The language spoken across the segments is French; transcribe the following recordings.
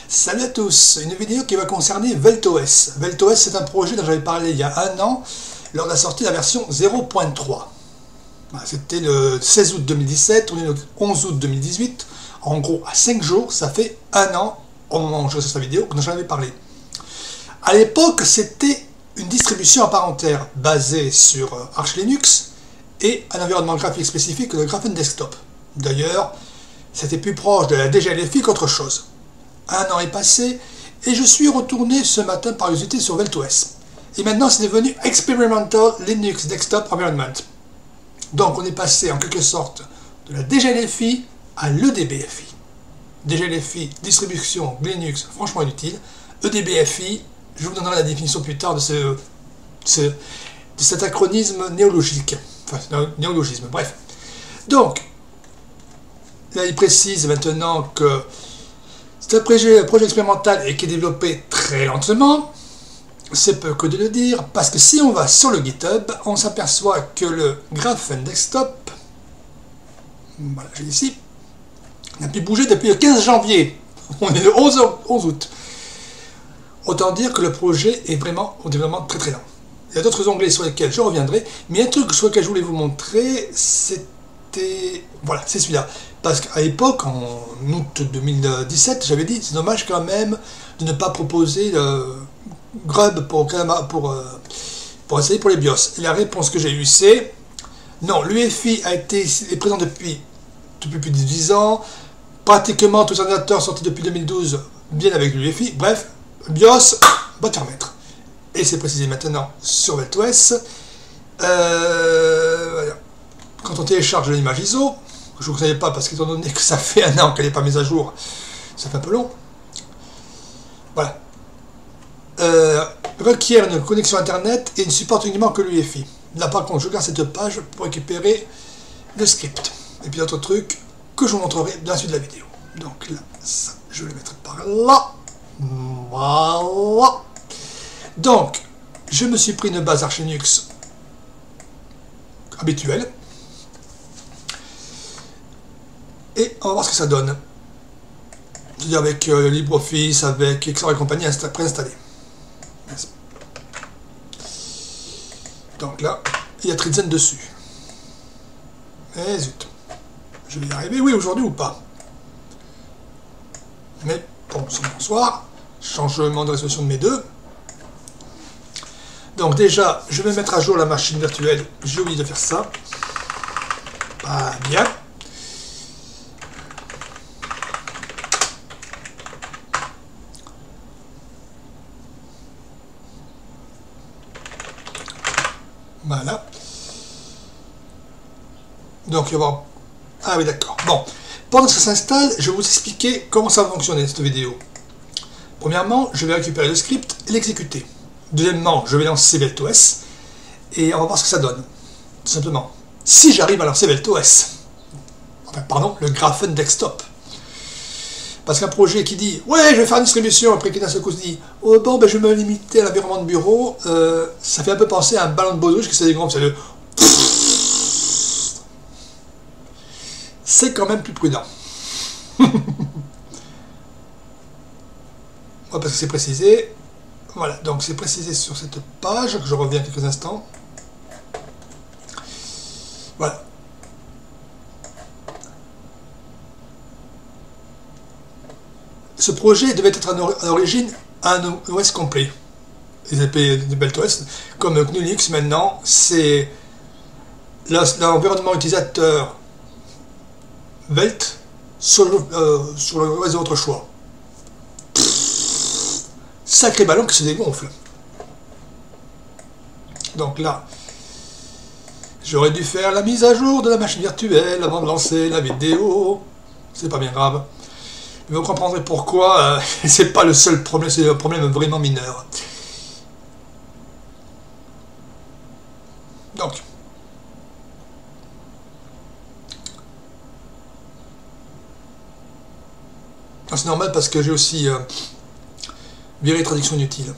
Salut à tous, une vidéo qui va concerner VeltOS. VeltOS, c'est un projet dont j'avais parlé il y a un an lors de la sortie de la version 0.3. C'était le 16 août 2017, on est le 11 août 2018. En gros, à 5 jours, ça fait un an au moment où je faisais cette vidéo dont j'en avais parlé. À l'époque, c'était une distribution à part entière basée sur Arch Linux et un environnement graphique spécifique, le Graphene Desktop. D'ailleurs, c'était plus proche de la DGLFI qu'autre chose. Un an est passé et je suis retourné ce matin par curiosité sur VeltOS. Et maintenant c'est devenu Experimental Linux Desktop Environment. Donc on est passé en quelque sorte de la DGLFI à l'EDBFI. DGLFI, distribution Linux, franchement inutile. EDBFI, je vous donnerai la définition plus tard de cet acronyme néologique. Enfin, néologisme, bref. Donc, là il précise maintenant que c'est un projet expérimental et qui est développé très lentement, c'est peu que de le dire, parce que si on va sur le GitHub, on s'aperçoit que le Graphene Desktop, voilà, j'ai ici, n'a plus bougé depuis le 15 janvier. On est le 11 août. Autant dire que le projet est vraiment au développement très très lent. Il y a d'autres onglets sur lesquels je reviendrai, mais un truc sur lequel je voulais vous montrer, c'était... Voilà, c'est celui-là. Parce qu'à l'époque, en août 2017, j'avais dit, c'est dommage quand même de ne pas proposer le Grub pour essayer pour les BIOS. Et la réponse que j'ai eue, c'est non, l'UEFI est présent depuis plus de 10 ans. Pratiquement tous les ordinateurs sortis depuis 2012 viennent avec l'UEFI. Bref, BIOS, va te remettre. Et c'est précisé maintenant sur VeltOS. Voilà. Quand on télécharge l'image ISO, je ne vous savais pas parce qu'étant donné que ça fait un an qu'elle n'est pas mise à jour, ça fait un peu long. Voilà. Requiert une connexion internet et ne supporte uniquement que l'UEFI. Là par contre, je garde cette page pour récupérer le script. Et puis d'autres trucs que je vous montrerai dans la suite de la vidéo. Donc là, ça, je vais le mettre par là. Voilà. Donc, je me suis pris une base Arch Linux habituelle. Et on va voir ce que ça donne. C'est-à-dire avec LibreOffice, avec Excel et compagnie préinstallé. Donc là, il y a Trizen dessus. Et zut. Je vais y arriver, oui, aujourd'hui ou pas. Mais bon, bonsoir. Changement de résolution de mes deux. Donc déjà, je vais mettre à jour la machine virtuelle. J'ai oublié de faire ça. Pas bien. Voilà. Donc, il va y avoir... Ah oui, d'accord. Bon. Pendant que ça s'installe, je vais vous expliquer comment ça va fonctionner, cette vidéo. Premièrement, je vais récupérer le script et l'exécuter. Deuxièmement, je vais lancer VeltOS et on va voir ce que ça donne. Tout simplement. Si j'arrive à lancer VeltOS, enfin, pardon, le Graphene Desktop. Parce qu'un projet qui dit « Ouais, je vais faire une distribution », après qui d'un seul coup se dit « Oh bon, ben, je vais me limiter à l'environnement de bureau », ça fait un peu penser à un ballon de baudruche qui se dégonfle, c'est le... C'est quand même plus prudent. Parce que c'est précisé. Voilà, donc c'est précisé sur cette page, que je reviens quelques instants. Voilà. Ce projet devait être à l'origine un OS complet. Les épées de VeltOS, comme GNU Linux maintenant, c'est l'environnement utilisateur Velt sur le OS de votre choix. Sacré ballon qui se dégonfle. Donc là, j'aurais dû faire la mise à jour de la machine virtuelle avant de lancer la vidéo. C'est pas bien grave. Mais vous comprendrez pourquoi, c'est pas le seul problème, c'est un problème vraiment mineur. Donc, c'est normal parce que j'ai aussi viré traduction inutile.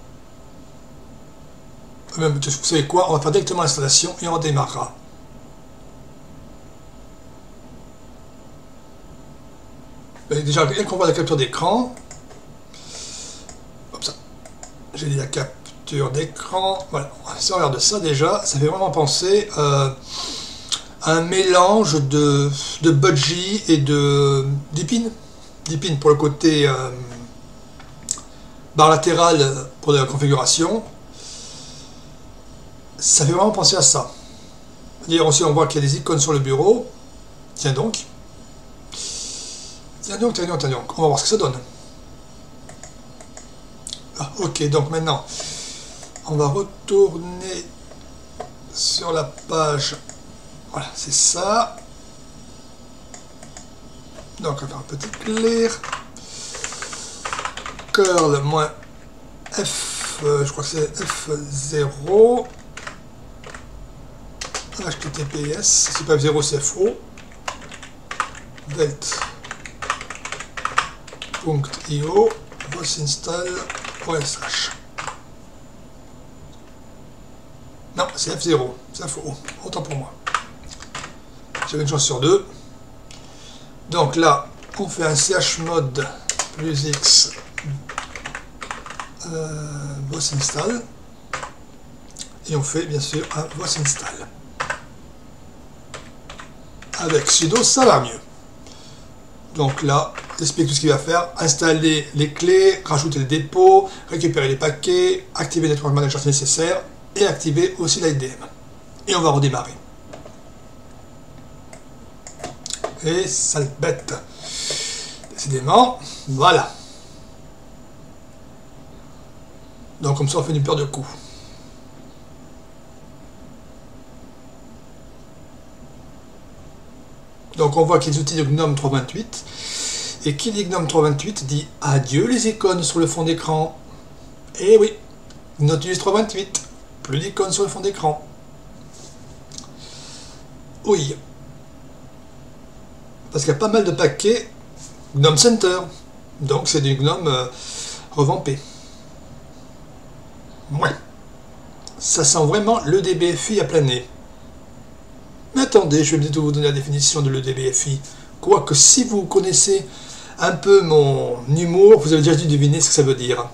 Vous savez quoi, on va faire directement l'installation et on démarrera. Et déjà, rien qu'on voit la capture d'écran, comme ça, j'ai dit la capture d'écran, voilà, si on regarde ça déjà, ça fait vraiment penser à un mélange de budgie et d'épines pour le côté barre latérale pour la configuration. Ça fait vraiment penser à ça. D'ailleurs aussi on voit qu'il y a des icônes sur le bureau. Tiens donc. Tiens donc. On va voir ce que ça donne. Ah, ok, donc maintenant, on va retourner sur la page. Voilà, c'est ça. Donc on va faire un petit clear. Curl moins F, je crois que c'est F0. HTTPS, c'est pas F0, c'est FO. Velt.io bosinstall.sh. Non, c'est F0, c'est FO, autant pour moi. J'avais une chance sur deux. Donc là, on fait un chmod plus X bosinstall. Et on fait bien sûr un bosinstall. Avec sudo, ça va mieux. Donc là, j'explique tout ce qu'il va faire. Installer les clés, rajouter les dépôts, récupérer les paquets, activer le Network Manager si nécessaire, et activer aussi l'IDM. Et on va redémarrer. Et sale bête. Décidément, voilà. Donc comme ça, on fait une paire de coups. Donc on voit qu'il y a des outils de GNOME 328. Et qui dit GNOME 328 dit adieu les icônes sur le fond d'écran. Eh oui, Nautilus 328, plus d'icônes sur le fond d'écran. Oui. Parce qu'il y a pas mal de paquets GNOME Center. Donc c'est du GNOME revampé. Ouais. Ça sent vraiment le DBFI à planer. Mais attendez, je vais bientôt vous donner la définition de l'EDBFI. Quoique si vous connaissez un peu mon humour, vous avez déjà dû deviner ce que ça veut dire.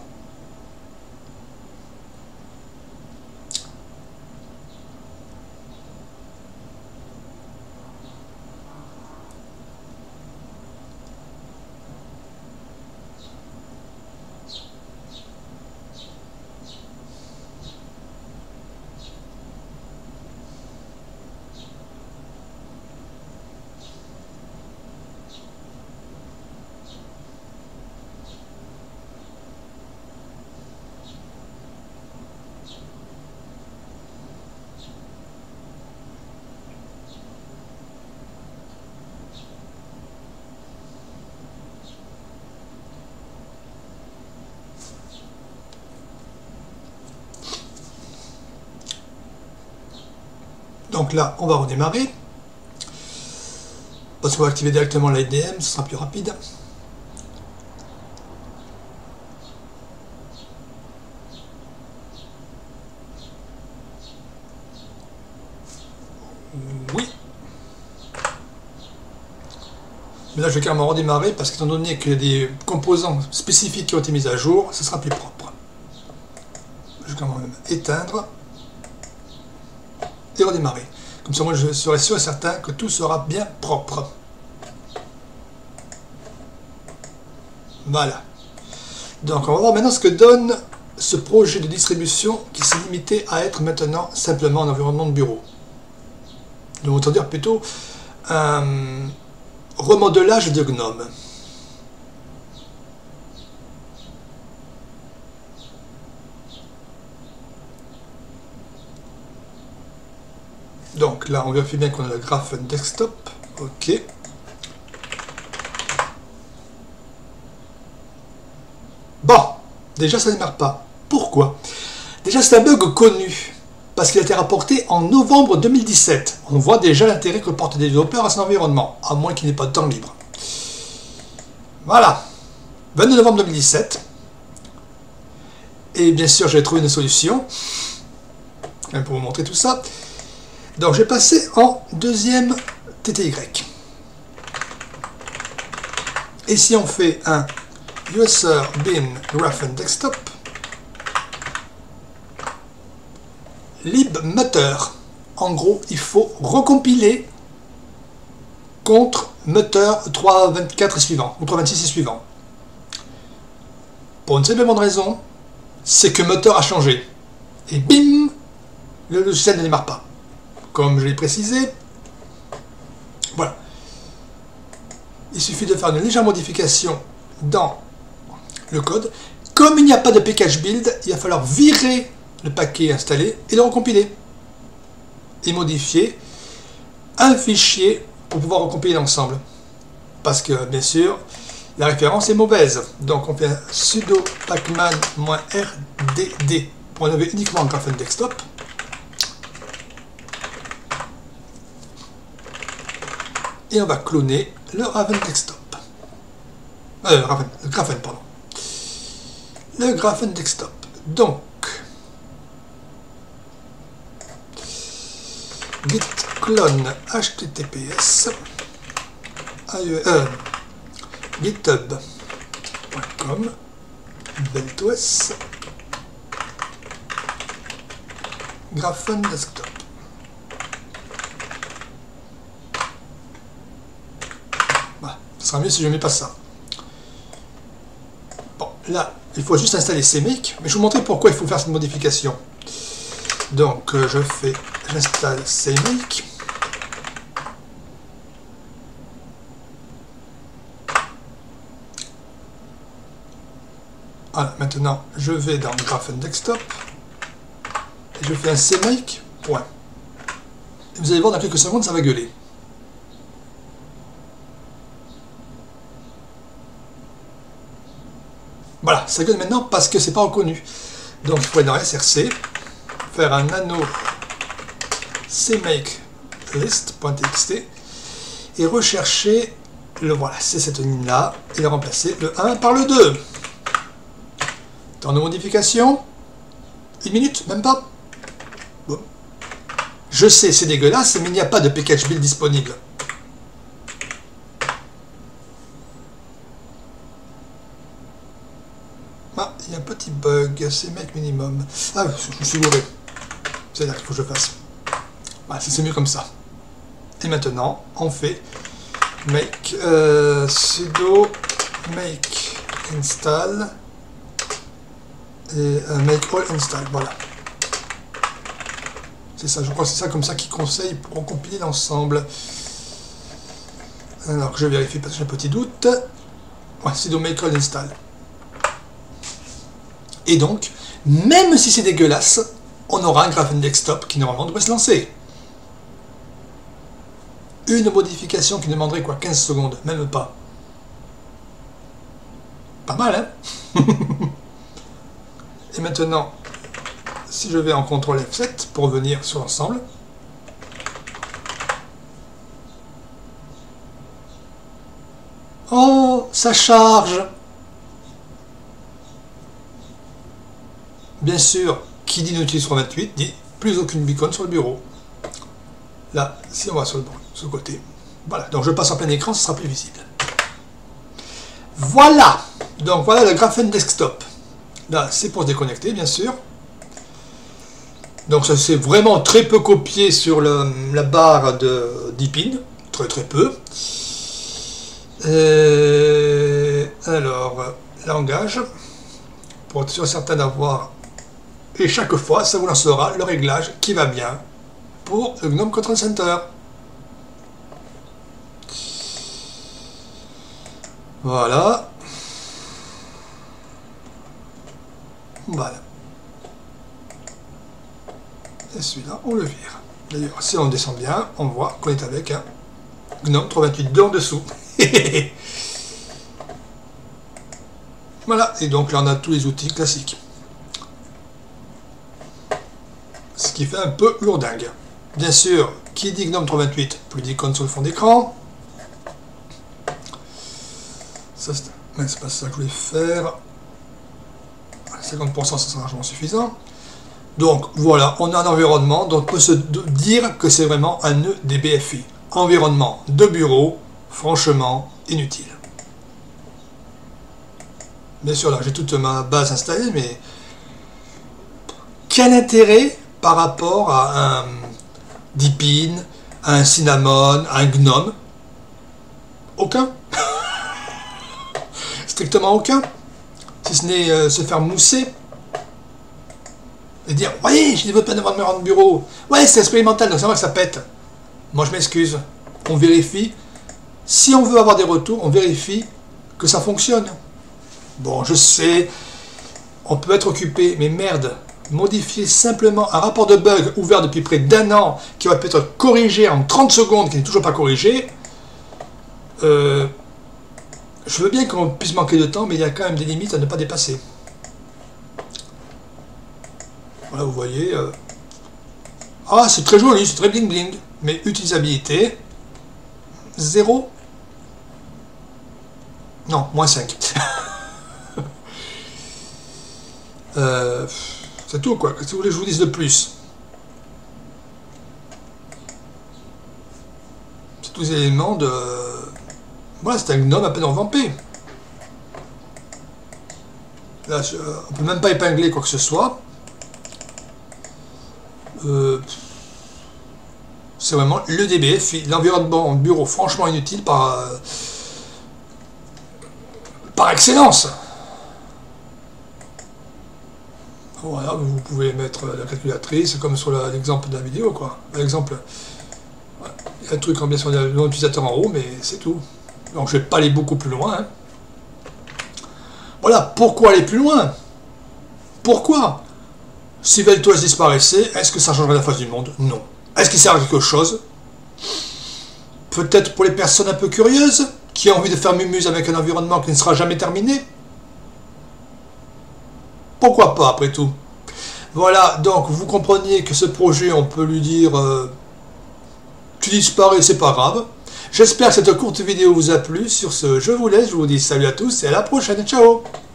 Donc là, on va redémarrer. Parce qu'on va activer directement l'IDM, ce sera plus rapide. Oui. Mais là, je vais carrément redémarrer parce qu'étant donné qu'il y a des composants spécifiques qui ont été mis à jour, ce sera plus propre. Je vais quand même éteindre et redémarrer. Comme ça, moi, je serai sûr et certain que tout sera bien propre. Voilà. Donc, on va voir maintenant ce que donne ce projet de distribution qui s'est limité à être maintenant simplement un environnement de bureau. Donc, autant dire plutôt un remodelage de GNOME. Donc là, on vérifie bien qu'on a le graphe desktop. OK. Bon, déjà ça ne démarre pas. Pourquoi? Déjà c'est un bug connu, parce qu'il a été rapporté en novembre 2017. On voit déjà l'intérêt que portent des développeurs à son environnement, à moins qu'il n'ait pas de temps libre. Voilà, 22 novembre 2017. Et bien sûr, j'ai trouvé une solution pour vous montrer tout ça. Donc, j'ai passé en deuxième TTY. Et si on fait un user bin graphen desktop libmutter, en gros, il faut recompiler contre mutter 3.24 et suivant, ou 3.26 et suivant. Pour une simple bonne raison, c'est que mutter a changé. Et bim, le logiciel ne démarre pas. Comme je l'ai précisé, voilà. Il suffit de faire une légère modification dans le code. Comme il n'y a pas de package build, il va falloir virer le paquet installé et le recompiler. Et modifier un fichier pour pouvoir recompiler l'ensemble. Parce que, bien sûr, la référence est mauvaise. Donc on fait un sudo pacman-rdd pour enlever uniquement le graphen desktop. Et on va cloner le Raven desktop. Le graphen, pardon. Le graphen desktop. Donc, git clone https github.com veltos graphen desktop. Voilà, ce sera mieux si je ne mets pas ça. Bon, là, il faut juste installer CMake, mais je vais vous montrer pourquoi il faut faire cette modification. Donc, j'installe CMake. Voilà, maintenant, je vais dans Graphen Desktop et je fais un CMake, point. Et vous allez voir, dans quelques secondes, ça va gueuler. Voilà, ça gueule maintenant parce que c'est pas reconnu. Donc, il faut aller dans SRC, faire un nano CMake list.txt et rechercher le, voilà, c'est cette ligne là et le remplacer le 1 par le 2. Temps de modification, 1 minute, même pas. Bon. Je sais, c'est dégueulasse, mais il n'y a pas de package build disponible. Ah, il y a un petit bug, CMake minimum. Ah, je me suis bourré. C'est là qu'il faut que je fasse. Voilà, c'est mieux comme ça. Et maintenant, on fait make sudo make install et make all install. Voilà. C'est ça, je crois que c'est ça comme ça qu'il conseille pour compiler l'ensemble. Alors, je vérifie parce que j'ai un petit doute. Ouais, sudo make all install. Et donc, même si c'est dégueulasse, on aura un graphen desktop qui normalement devrait se lancer. Une modification qui demanderait quoi, 15 secondes, même pas. Pas mal, hein? Et maintenant, si je vais en CTRL F7 pour revenir sur l'ensemble, oh, ça charge. Bien sûr, qui dit inutile sur 28 dit plus aucune beacon sur le bureau. Là, si on va sur le côté, voilà, donc je passe en plein écran, ce sera plus visible. Voilà, donc voilà le graphen desktop. Là, c'est pour se déconnecter, bien sûr. Donc ça c'est vraiment très peu copié sur la barre de Deepin, très très peu. Alors, langage, pour être sûr certain d'avoir, et chaque fois, ça vous lancera le réglage qui va bien pour le GNOME Control Center. Voilà. Voilà. Et celui-là, on le vire. D'ailleurs, si on descend bien, on voit qu'on est avec un GNOME 328.2 en dessous. Voilà, et donc là on a tous les outils classiques. Ce qui fait un peu lourdingue. Bien sûr, qui dit GNOME 328, plus d'icônes sur le fond d'écran. Ça, c'est pas ça que je voulais faire. 50%, ça sera largement suffisant. Donc voilà, on a un environnement dont on peut se dire que c'est vraiment un nœud des BFI. Environnement de bureau, franchement inutile. Bien sûr, là, j'ai toute ma base installée, mais quel intérêt par rapport à un Deepin, à un Cinnamon, à un Gnome? Aucun. Strictement aucun. Si ce n'est se faire mousser et dire oui, j'ai développé un environnement de bureau. Ouais, c'est expérimental, donc c'est vrai que ça pète. Moi, je m'excuse. On vérifie. Si on veut avoir des retours, on vérifie que ça fonctionne. Bon, je sais, on peut être occupé, mais merde, modifier simplement un rapport de bug ouvert depuis près d'1 an, qui va peut-être être corrigé en 30 secondes, qui n'est toujours pas corrigé. Je veux bien qu'on puisse manquer de temps, mais il y a quand même des limites à ne pas dépasser. Voilà, vous voyez. Ah, c'est très joli, c'est très bling bling. Mais utilisabilité, 0. Non, moins 5. C'est tout, quoi. Qu'est-ce que vous voulez que je vous dise de plus? C'est tous les éléments de... Voilà, c'est un gnome à peine revampé. Là, on peut même pas épingler quoi que ce soit. C'est vraiment le DBF, l'environnement bureau franchement inutile par excellence. Voilà, vous pouvez mettre la calculatrice comme sur l'exemple de la vidéo, quoi. L'exemple, il y a un truc bien sûr l'utilisateur en haut, mais c'est tout. Donc je vais pas aller beaucoup plus loin. Hein. Voilà, pourquoi aller plus loin? Pourquoi? Si VeltoS disparaissait, est-ce que ça changerait la face du monde? Non. Est-ce qu'il sert à quelque chose? Peut-être pour les personnes un peu curieuses, qui ont envie de faire mumuse avec un environnement qui ne sera jamais terminé? Pourquoi pas, après tout? Voilà, donc vous compreniez que ce projet, on peut lui dire tu disparais, c'est pas grave. J'espère que cette courte vidéo vous a plu. Sur ce, je vous laisse, je vous dis salut à tous et à la prochaine. Ciao!